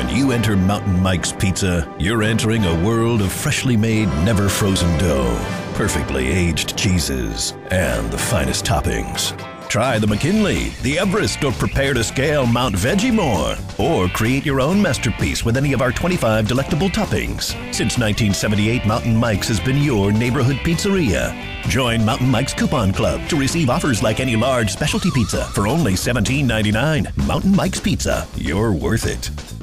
When you enter Mountain Mike's Pizza, you're entering a world of freshly made, never frozen dough, perfectly aged cheeses, and the finest toppings. Try the McKinley, the Everest, or prepare to scale Mount Vegemore. Or create your own masterpiece with any of our 25 delectable toppings. Since 1978, Mountain Mike's has been your neighborhood pizzeria. Join Mountain Mike's Coupon Club to receive offers like any large specialty pizza for only $17.99. Mountain Mike's Pizza. You're worth it.